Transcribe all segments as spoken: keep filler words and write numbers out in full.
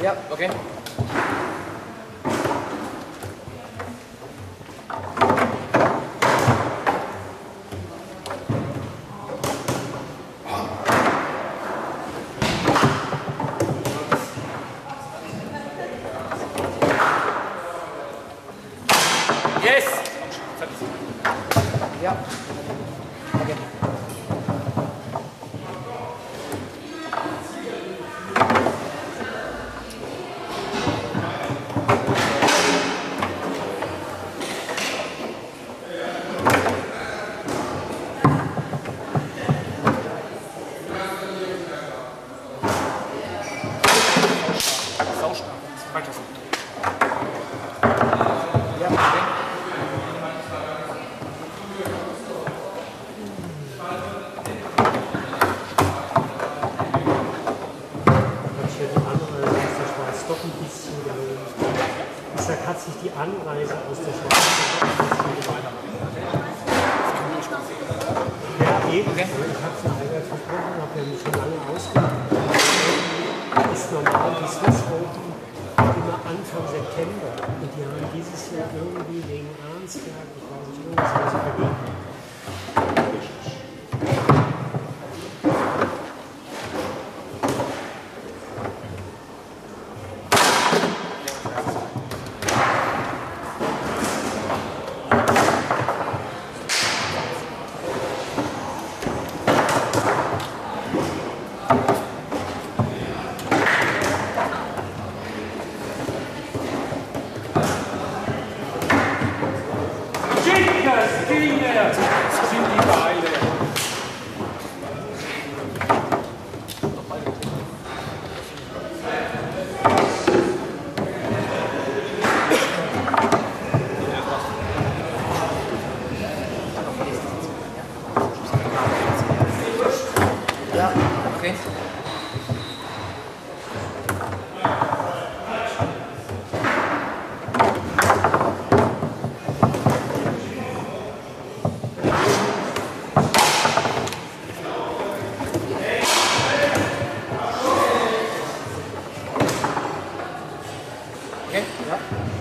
Ja, okay. Yes! Ja. Okay. Saustark. Weiter so. Ja, okay. Doch ein bisschen gelöst. Deshalb hat sich die Anreise aus der Schweiz doch ein bisschen ja, eben. Okay. Ich habe es ja Albert versprochen, habe ja schon lange ausgemacht. Ist normal, die Swiss Open immer Anfang September. Und die haben dieses Jahr irgendwie wegen Arnsberg, ich weiß nicht, irgendwas was vergeben. Ja, okay. Okay, ja.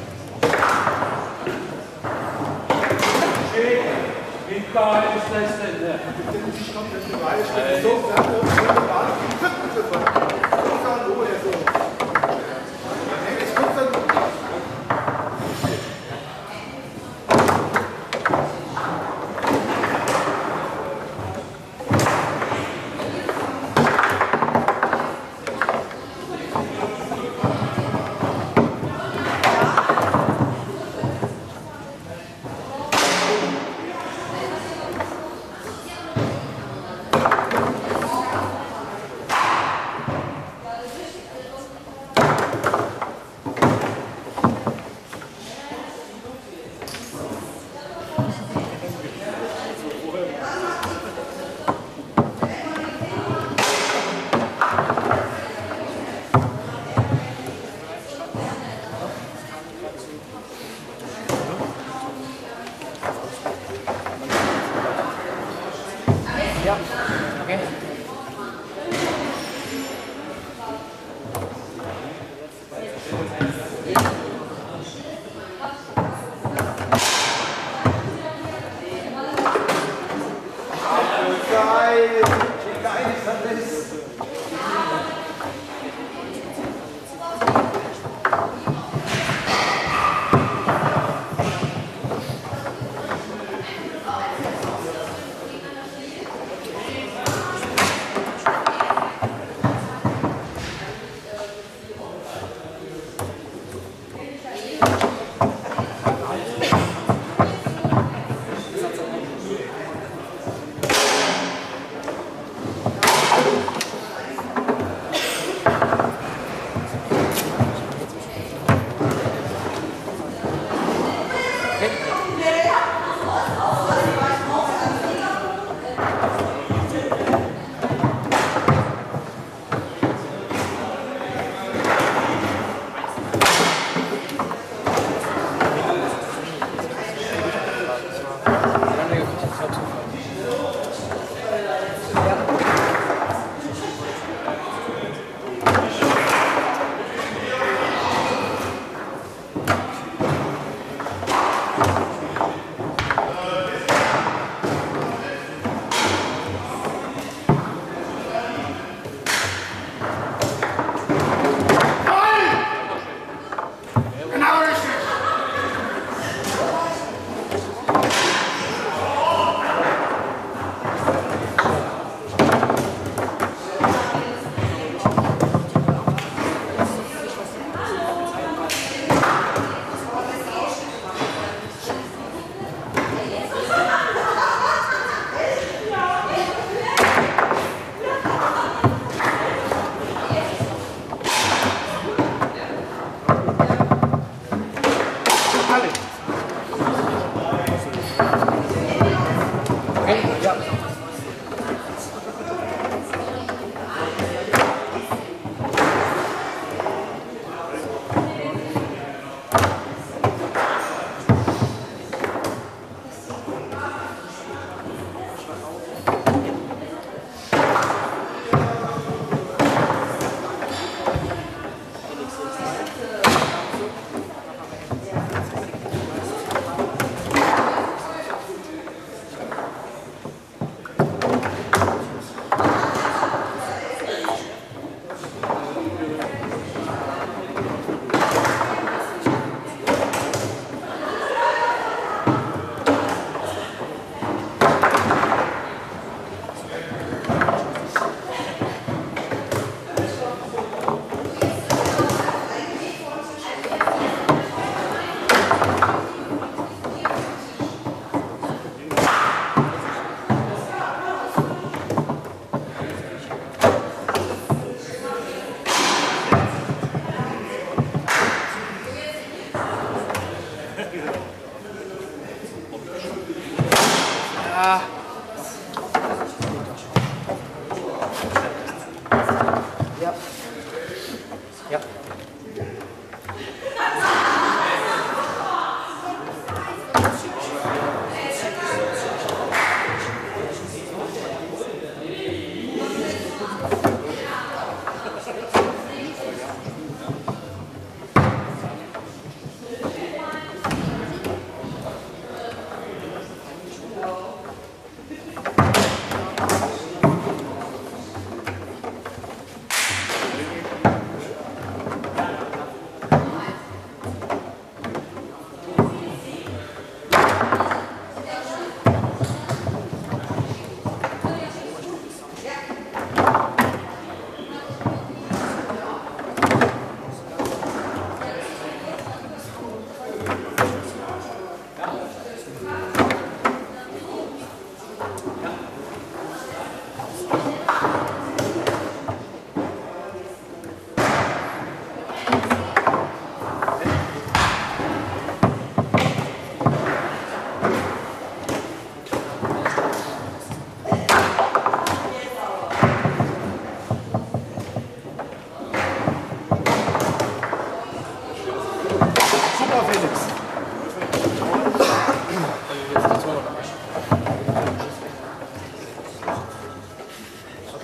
Wie geil ist das denn? Ja, okay. Geil! Wie geil ist das?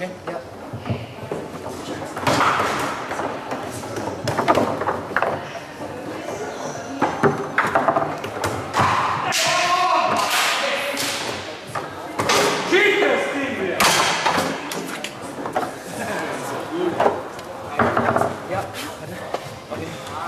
Okay, ja. Schieß das Ding wieder! Ja, warte. Okay.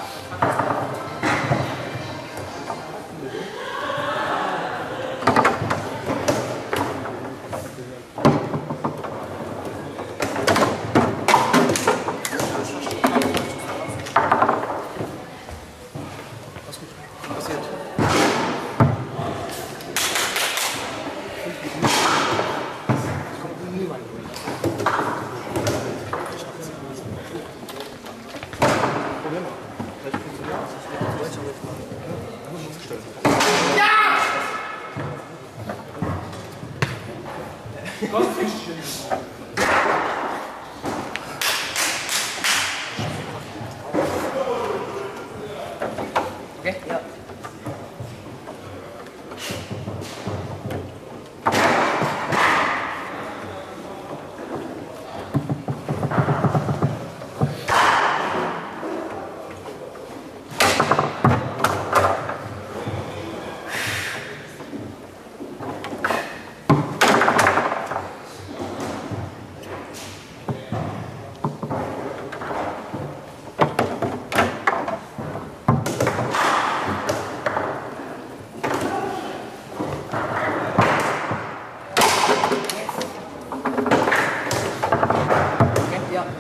Was gut. Passiert. Es kommt niemand durch. Problem. Vielleicht funktioniert es. Ich werde Deutsch aber jetzt machen. Muss ich umstellen. Goldfischchen. Okay, ja. Okay, ja.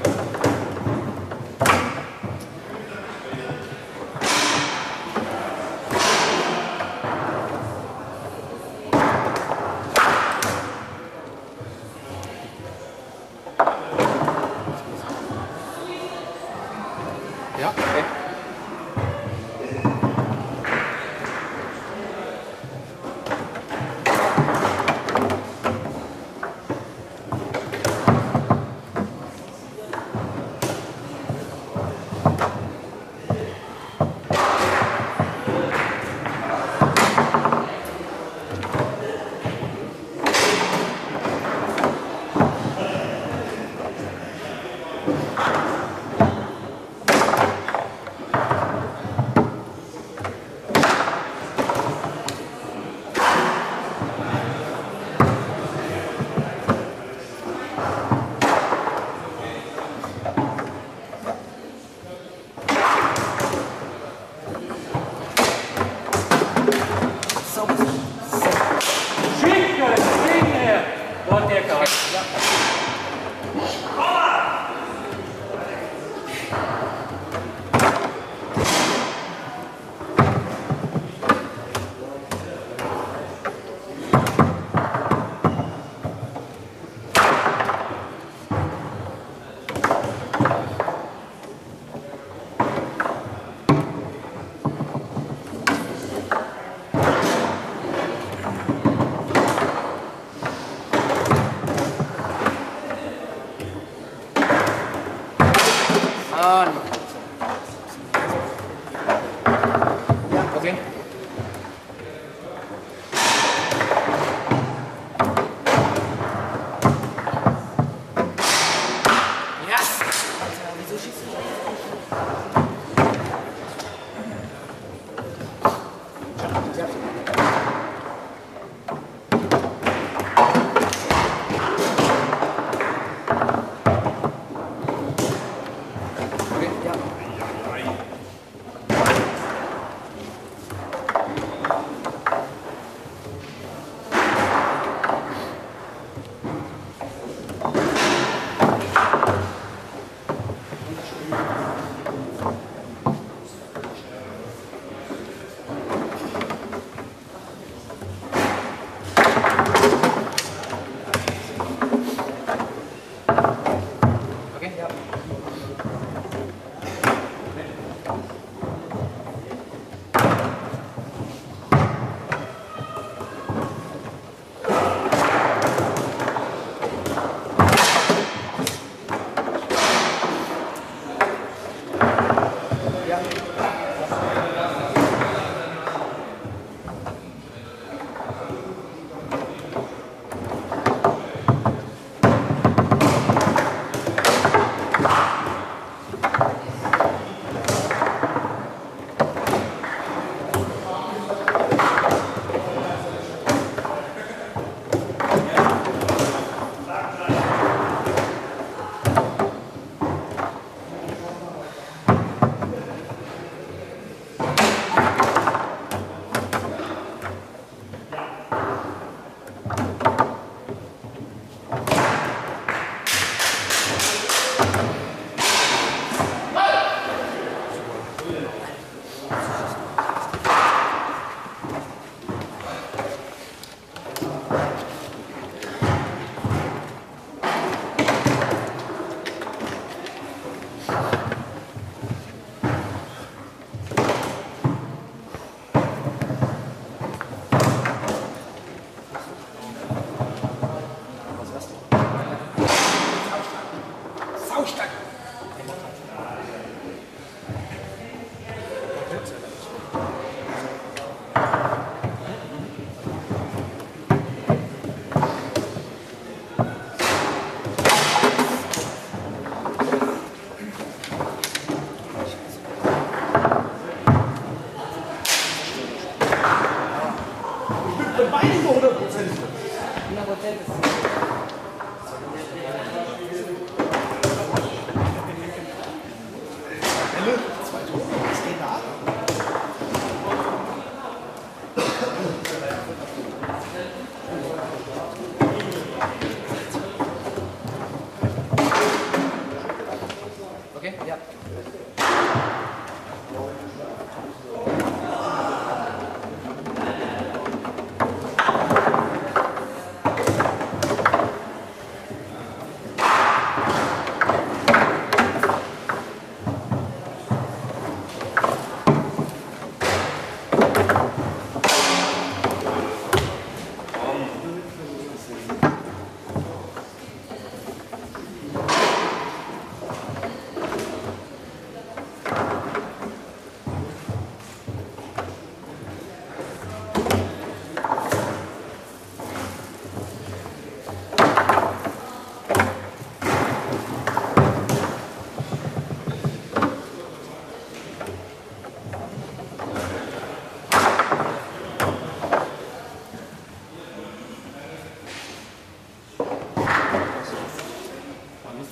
Ja, okay. Schieß das Ding her! Dort der Kerl. Ah, ja, okay. Yes! Wieso schießt du nicht? Ja. Okay, ja. Okay, ja. Ja.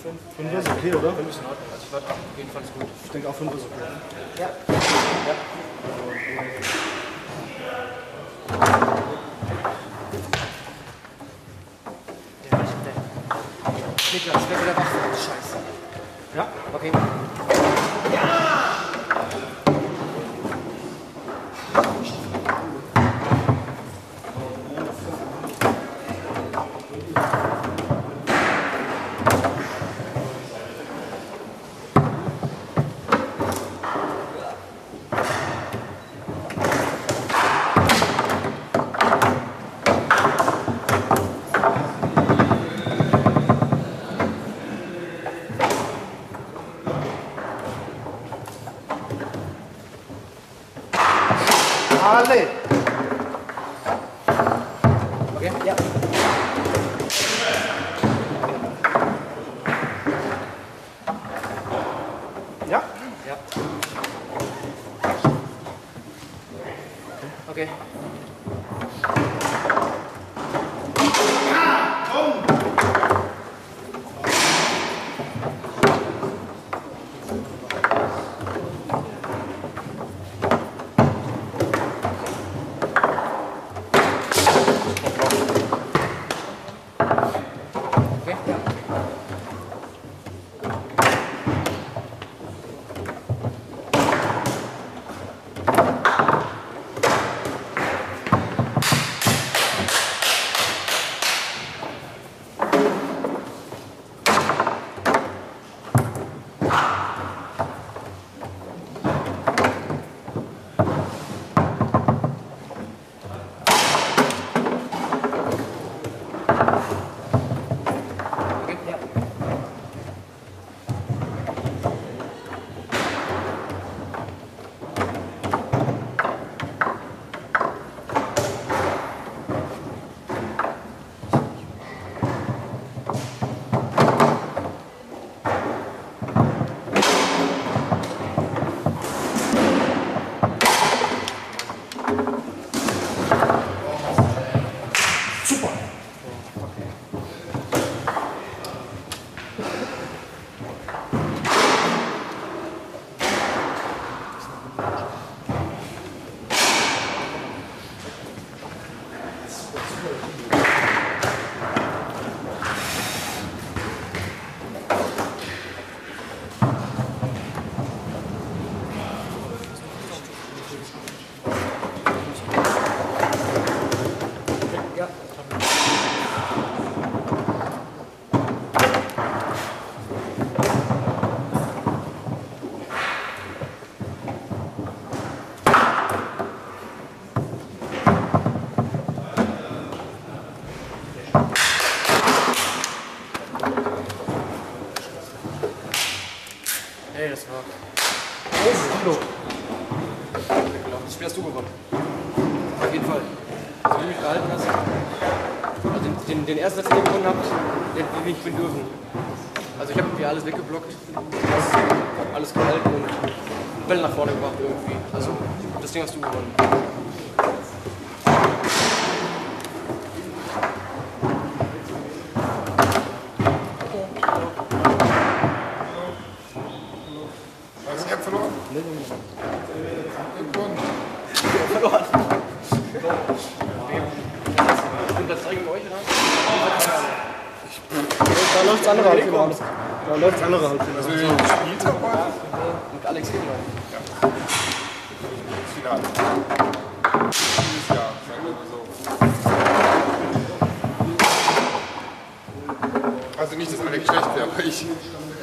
fünf. fünf ist okay, oder? fünf ist in Ordnung. Also ich war auf jeden Fall gut. Ich denke auch fünf ist okay. Ja. Ja. Niklas, wer wieder wach wird? Scheiße. Ja? Okay. Alle! Okay? Ja. Ja? Ja. Okay. Okay? Ja. Okay? Ja. Ja. Hey, das war. Hallo. Das Spiel hast du gewonnen. Auf jeden Fall. So wie du mich gehalten hast. Also den, den, den ersten Satz, den ihr gewonnen habt, den will ich bin dürfen. Also ich habe irgendwie alles weggeblockt, hast alles gehalten und Bälle nach vorne gebracht irgendwie. Also das Ding hast du gewonnen. Also ich hab verloren. Gewonnen. Verloren. Und das zeigen wir euch, oder? Da läuft das andere Halbfinale aus. Da läuft das andere Halbfinale Also aus. spielt er heute? Mit Alex Hitler. Das Finale. Dieses Jahr, sagen wir mal so. Also nicht, dass Alex schlecht wäre, aber ich.